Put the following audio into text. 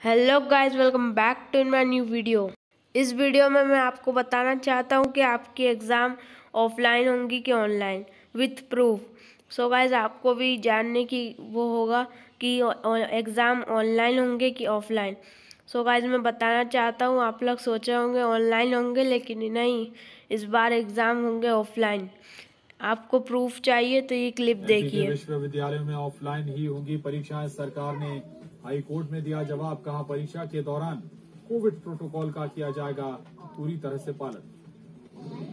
Hello guys, welcome back to my new video. इस video में मैं आपको बताना चाहता हूँ कि आपकी एग्ज़ाम ऑफलाइन होंगी कि online with proof. So guys, आपको भी जानने की वो होगा कि एग्ज़ाम ऑनलाइन होंगे कि ऑफलाइन। सो गाइस, मैं बताना चाहता हूँ, आप लोग सोचे होंगे ऑनलाइन होंगे, लेकिन नहीं, इस बार एग्ज़ाम होंगे ऑफलाइन। आपको प्रूफ चाहिए तो ये क्लिप देखिए। विश्वविद्यालयों में ऑफलाइन ही होंगी परीक्षाएं, सरकार ने हाई कोर्ट में दिया जवाब। कहा परीक्षा के दौरान कोविड प्रोटोकॉल का किया जाएगा पूरी तरह से पालन।